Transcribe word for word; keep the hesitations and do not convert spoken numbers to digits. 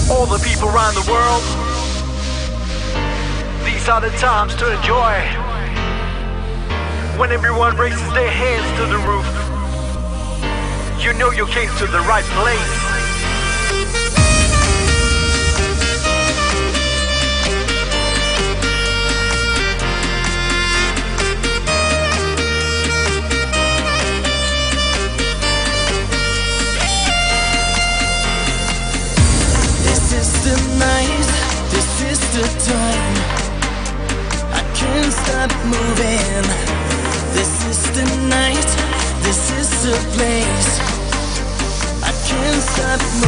all the people around the world. These are the times to enjoy, when everyone raises their hands to the roof. You know you came to the right place. Time. I can't stop moving. This is the night, this is the place. I can't stop moving.